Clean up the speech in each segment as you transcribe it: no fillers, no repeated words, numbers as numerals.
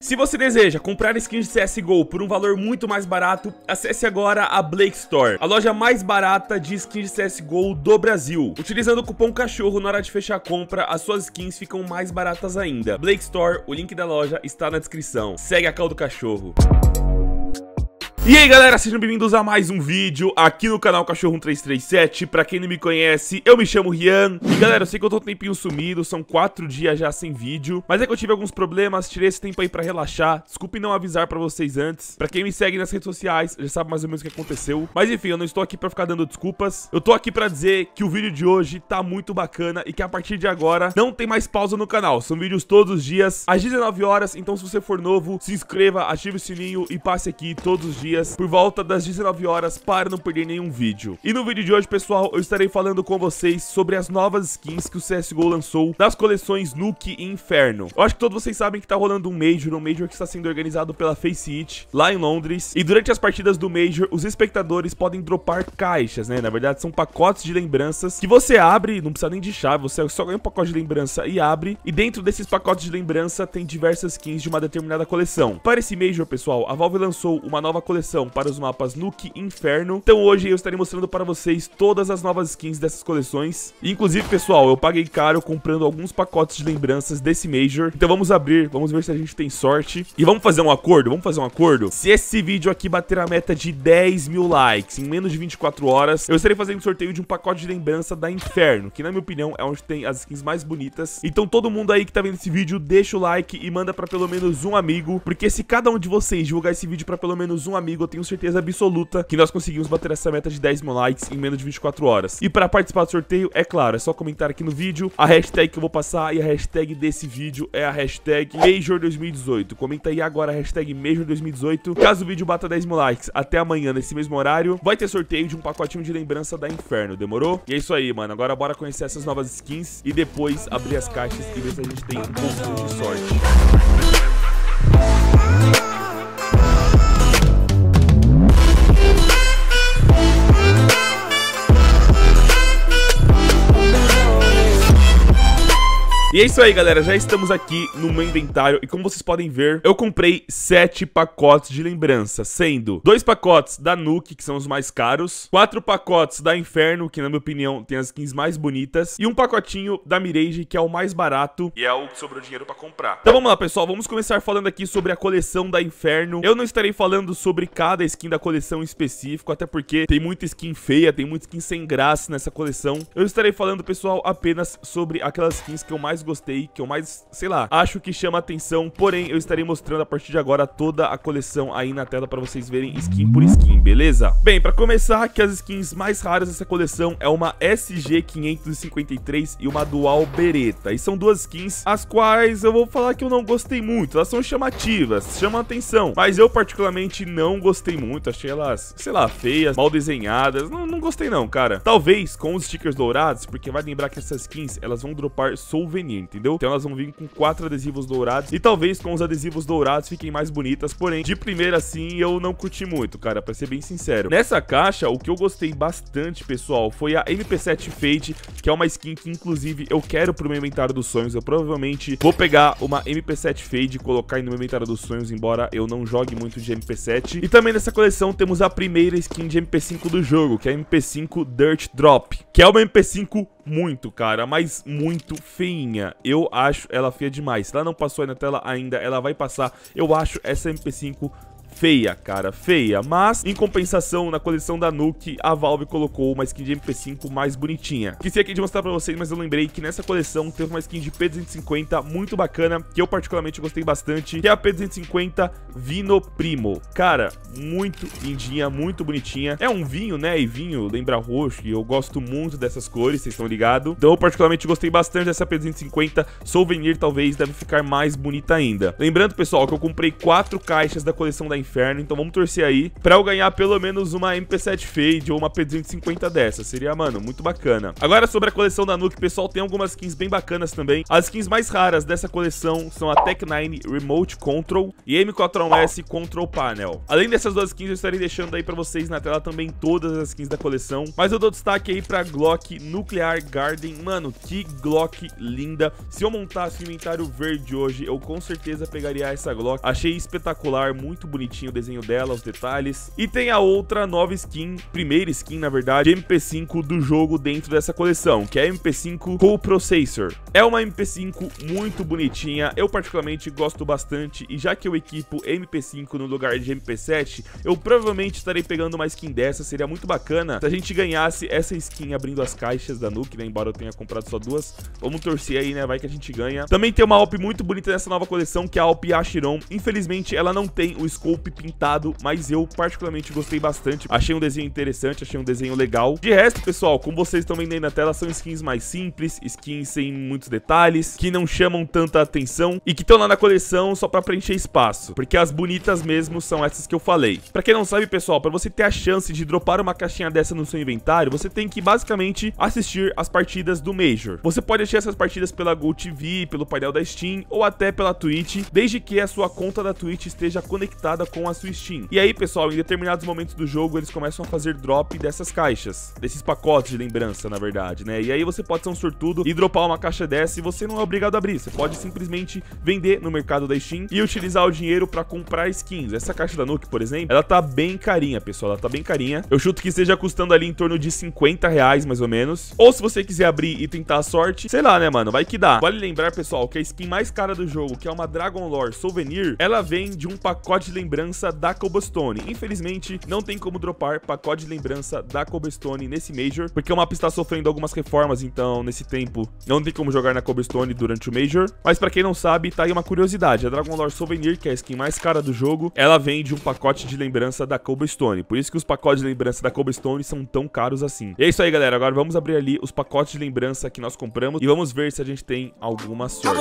Se você deseja comprar skins de CSGO por um valor muito mais barato, acesse agora a Blake Store, a loja mais barata de skins de CSGO do Brasil. Utilizando o cupom CACHORRO na hora de fechar a compra, as suas skins ficam mais baratas ainda. Blake Store, o link da loja está na descrição. Segue a call do cachorro. E aí galera, sejam bem-vindos a mais um vídeo aqui no canal Cachorro 1337. Pra quem não me conhece, eu me chamo Rian. E galera, eu sei que eu tô um tempinho sumido, são 4 dias já sem vídeo, mas é que eu tive alguns problemas, tirei esse tempo aí pra relaxar. Desculpe não avisar pra vocês antes. Pra quem me segue nas redes sociais, já sabe mais ou menos o que aconteceu. Mas enfim, eu não estou aqui pra ficar dando desculpas. Eu tô aqui pra dizer que o vídeo de hoje tá muito bacana e que a partir de agora não tem mais pausa no canal. São vídeos todos os dias, às 19 horas, então se você for novo, se inscreva, ative o sininho e passe aqui todos os dias por volta das 19 horas para não perder nenhum vídeo. E no vídeo de hoje, pessoal, eu estarei falando com vocês sobre as novas skins que o CSGO lançou das coleções Nuke e Inferno. Eu acho que todos vocês sabem que tá rolando um Major que está sendo organizado pela FaceIt, lá em Londres. E durante as partidas do Major, os espectadores podem dropar caixas, né? Na verdade, são pacotes de lembranças que você abre, não precisa nem de chave, você só ganha um pacote de lembrança e abre. E dentro desses pacotes de lembrança tem diversas skins de uma determinada coleção. Para esse Major, pessoal, a Valve lançou uma nova coleção para os mapas Nuke e Inferno. Então hoje eu estarei mostrando para vocês todas as novas skins dessas coleções. E, inclusive, pessoal, eu paguei caro comprando alguns pacotes de lembranças desse Major. Então vamos abrir, vamos ver se a gente tem sorte. E vamos fazer um acordo? Vamos fazer um acordo? Se esse vídeo aqui bater a meta de 10 mil likes em menos de 24 horas, eu estarei fazendo um sorteio de um pacote de lembrança da Inferno, que na minha opinião é onde tem as skins mais bonitas. Então todo mundo aí que tá vendo esse vídeo, deixa o like e manda pra pelo menos um amigo, porque se cada um de vocês divulgar esse vídeo pra pelo menos um amigo, eu tenho certeza absoluta que nós conseguimos bater essa meta de 10 mil likes em menos de 24 horas. E para participar do sorteio, é claro, é só comentar aqui no vídeo a hashtag que eu vou passar, e a hashtag desse vídeo é a hashtag Major2018. Comenta aí agora a hashtag Major2018. Caso o vídeo bata 10 mil likes até amanhã nesse mesmo horário, vai ter sorteio de um pacotinho de lembrança da Inferno, demorou? E é isso aí, mano, agora bora conhecer essas novas skins e depois abrir as caixas e ver se a gente tem um pouco de sorte. E é isso aí, galera, já estamos aqui no meu inventário e como vocês podem ver, eu comprei 7 pacotes de lembrança, sendo 2 pacotes da Nuke, que são os mais caros, 4 pacotes da Inferno, que na minha opinião tem as skins mais bonitas, e um pacotinho da Mirage, que é o mais barato e é o que sobrou dinheiro pra comprar. Então vamos lá, pessoal, vamos começar falando aqui sobre a coleção da Inferno. Eu não estarei falando sobre cada skin da coleção em específico, até porque tem muita skin feia, tem muita skin sem graça nessa coleção. Eu estarei falando, pessoal, apenas sobre aquelas skins que eu mais gostei, que eu mais, sei lá, acho que chama atenção. Porém, eu estarei mostrando a partir de agora toda a coleção aí na tela pra vocês verem skin por skin, beleza? Bem, pra começar, que as skins mais raras dessa coleção é uma SG553 e uma Dual Beretta. E são duas skins as quais eu vou falar que eu não gostei muito. Elas são chamativas, chamam atenção, mas eu particularmente não gostei muito. Achei elas, sei lá, feias, mal desenhadas. Não gostei não, cara. Talvez com os stickers dourados, porque vai lembrar que essas skins, elas vão dropar souvenir, entendeu? Então elas vão vir com 4 adesivos dourados e talvez com os adesivos dourados fiquem mais bonitas, porém, de primeira assim, eu não curti muito, cara, pra ser bem sincero. Nessa caixa, o que eu gostei bastante, pessoal, foi a MP7 Fade, que é uma skin que, inclusive, eu quero pro meu inventário dos sonhos. Eu provavelmente vou pegar uma MP7 Fade e colocar no meu inventário dos sonhos, embora eu não jogue muito de MP7. E também nessa coleção temos a primeira skin de MP5 do jogo, que é a MP5 Dirt Drop, que é uma MP5 muito, cara, mas muito feinha. Eu acho ela feia demais. Se ela não passou aí na tela ainda, ela vai passar. Eu acho essa MP5 feia, cara, feia. Mas, em compensação, na coleção da Nuke, a Valve colocou uma skin de MP5 mais bonitinha. Esqueci aqui de mostrar pra vocês, mas eu lembrei que nessa coleção teve uma skin de P250 muito bacana, que eu particularmente gostei bastante, que é a P250 Vino Primo. Cara, muito lindinha, muito bonitinha. É um vinho, né, e vinho lembra roxo, e eu gosto muito dessas cores, vocês estão ligados? Então eu particularmente gostei bastante dessa P250. Souvenir talvez deve ficar mais bonita ainda. Lembrando, pessoal, que eu comprei 4 caixas da coleção da Inferno. Então vamos torcer aí pra eu ganhar pelo menos uma MP7 Fade ou uma P250 dessa. Seria, mano, muito bacana. Agora sobre a coleção da Nuke, pessoal, tem algumas skins bem bacanas também. As skins mais raras dessa coleção são a Tech-9 Remote Control e M41S Control Panel. Além dessas duas skins, eu estarei deixando aí pra vocês na tela também todas as skins da coleção. Mas eu dou destaque aí pra Glock Nuclear Garden. Mano, que Glock linda. Se eu montasse o inventário verde hoje, eu com certeza pegaria essa Glock. Achei espetacular, muito bonitinho o desenho dela, os detalhes. E tem a outra nova skin, primeira skin na verdade, MP5 do jogo dentro dessa coleção, que é a MP5 Co-Processor. É uma MP5 muito bonitinha, eu particularmente gosto bastante, e já que eu equipo MP5 no lugar de MP7, eu provavelmente estarei pegando uma skin dessa. Seria muito bacana se a gente ganhasse essa skin abrindo as caixas da Nuke, né, embora eu tenha comprado só duas. Vamos torcer aí, né, vai que a gente ganha. Também tem uma AWP muito bonita nessa nova coleção, que é a AWP Achiron. Infelizmente ela não tem o scope pintado, mas eu particularmente gostei bastante. Achei um desenho interessante, achei um desenho legal. De resto, pessoal, como vocês estão vendo aí na tela, são skins mais simples, skins sem muitos detalhes, que não chamam tanta atenção e que estão lá na coleção só pra preencher espaço, porque as bonitas mesmo são essas que eu falei. Pra quem não sabe, pessoal, pra você ter a chance de dropar uma caixinha dessa no seu inventário, você tem que basicamente assistir as partidas do Major. Você pode assistir essas partidas pela GoTV, pelo painel da Steam ou até pela Twitch, desde que a sua conta da Twitch esteja conectada com a sua Steam. E aí, pessoal, em determinados momentos do jogo, eles começam a fazer drop dessas caixas, desses pacotes de lembrança, na verdade, né? E aí você pode ser um sortudo e dropar uma caixa dessa e você não é obrigado a abrir. Você pode simplesmente vender no mercado da Steam e utilizar o dinheiro pra comprar skins. Essa caixa da Nuke, por exemplo, ela tá bem carinha, pessoal. Ela tá bem carinha. Eu chuto que esteja custando ali em torno de 50 reais, mais ou menos. Ou se você quiser abrir e tentar a sorte, sei lá, né, mano? Vai que dá. Vale lembrar, pessoal, que a skin mais cara do jogo, que é uma Dragon Lore Souvenir, ela vem de um pacote de lembrança da Cobblestone. Infelizmente, não tem como dropar pacote de lembrança da Cobblestone nesse Major, porque o mapa está sofrendo algumas reformas, então, nesse tempo, não tem como jogar na Cobblestone durante o Major. Mas pra quem não sabe, tá aí uma curiosidade. A Dragon Lore Souvenir, que é a skin mais cara do jogo, ela vem de um pacote de lembrança da Cobblestone. Por isso que os pacotes de lembrança da Cobblestone são tão caros assim. E é isso aí, galera. Agora vamos abrir ali os pacotes de lembrança que nós compramos e vamos ver se a gente tem alguma sorte.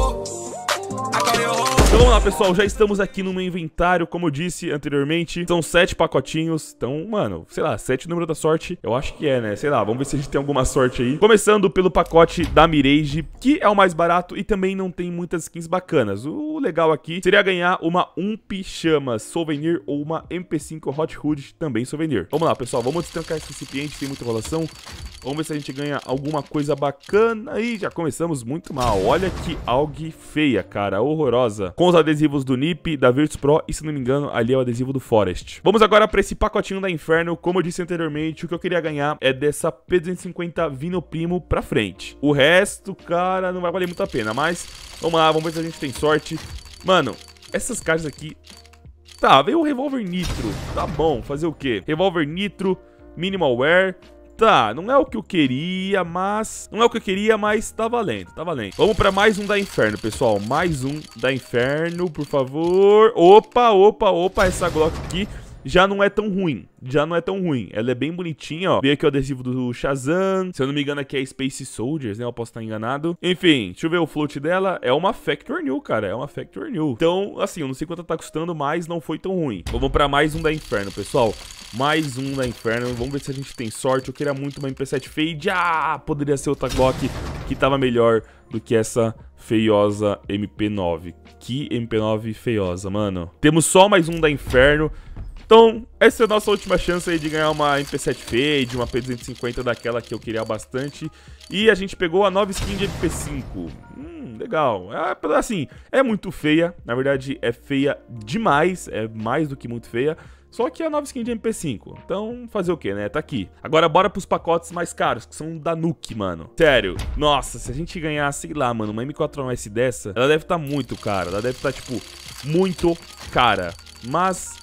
Então vamos lá, pessoal, já estamos aqui no meu inventário, como eu disse anteriormente, são 7 pacotinhos, então, mano, sei lá, 7 o número da sorte, eu acho que é, né, sei lá, vamos ver se a gente tem alguma sorte aí. Começando pelo pacote da Mirage, que é o mais barato e também não tem muitas skins bacanas. O legal aqui seria ganhar uma UMP Chamas Souvenir ou uma MP5 Hot Hood também Souvenir. Vamos lá, pessoal, vamos destrancar esse recipiente sem muita enrolação. Vamos ver se a gente ganha alguma coisa bacana. Ih, já começamos muito mal. Olha que AUG feia, cara, horrorosa. Com os adesivos do NiP, da Virtus Pro e, se não me engano, ali é o adesivo do Forest. Vamos agora para esse pacotinho da Inferno. Como eu disse anteriormente, o que eu queria ganhar é dessa P250 Vino Primo pra frente. O resto, cara, não vai valer muito a pena, mas vamos lá, vamos ver se a gente tem sorte. Mano, essas caixas aqui... Tá, veio o Revolver Nitro. Tá bom, fazer o quê? Revolver Nitro, Minimal Wear... Tá, não é o que eu queria, mas... Não é o que eu queria, mas tá valendo, tá valendo. Vamos pra mais um da Inferno, pessoal. Mais um da Inferno, por favor. Opa, opa, opa, essa Glock aqui já não é tão ruim. Já não é tão ruim. Ela é bem bonitinha, ó. Veio aqui o adesivo do Shazam. Se eu não me engano, aqui é Space Soldiers, né? Eu posso estar enganado. Enfim, deixa eu ver o float dela. É uma Factor New, cara. É uma Factor New. Então, assim, eu não sei quanto tá custando, mas não foi tão ruim. Vamos pra mais um da Inferno, pessoal. Mais um da Inferno. Vamos ver se a gente tem sorte. Eu queria muito uma MP7 Fade. Ah, poderia ser outra Glock que tava melhor do que essa feiosa MP9. Que MP9 feiosa, mano. Temos só mais um da Inferno. Então, essa é a nossa última chance aí de ganhar uma MP7 Fade, uma P250 daquela que eu queria bastante. E a gente pegou a nova skin de MP5. Legal. Assim, é muito feia. Na verdade, é feia demais. É mais do que muito feia. Só que é a nova skin de MP5. Então, fazer o que, né? Tá aqui. Agora, bora pros pacotes mais caros, que são da Nuke, mano. Sério. Nossa, se a gente ganhar, sei lá, mano, uma M41S dessa, ela deve estar muito cara. Ela deve estar, tipo, muito cara. Mas...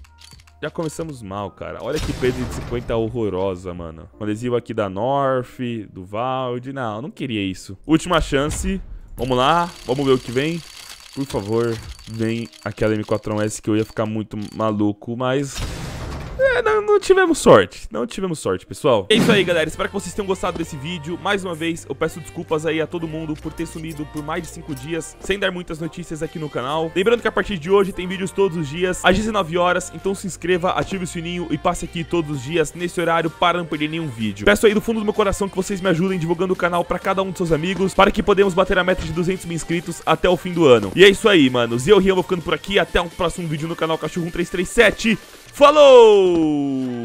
já começamos mal, cara. Olha que P250 horrorosa, mano. Um adesivo aqui da North, do Valde. Não, não queria isso. Última chance. Vamos lá. Vamos ver o que vem. Por favor, vem aquela M41S que eu ia ficar muito maluco, mas... não não tivemos sorte. Não tivemos sorte, pessoal. É isso aí, galera. Espero que vocês tenham gostado desse vídeo. Mais uma vez, eu peço desculpas aí a todo mundo por ter sumido por mais de 5 dias, sem dar muitas notícias aqui no canal. Lembrando que a partir de hoje tem vídeos todos os dias, às 19 horas. Então se inscreva, ative o sininho e passe aqui todos os dias nesse horário para não perder nenhum vídeo. Peço aí do fundo do meu coração que vocês me ajudem divulgando o canal para cada um dos seus amigos, para que podemos bater a meta de 200 mil inscritos até o fim do ano. E é isso aí, manos. Eu, Rian, vou ficando por aqui. Até um próximo vídeo no canal Cachorro 1337. Falou!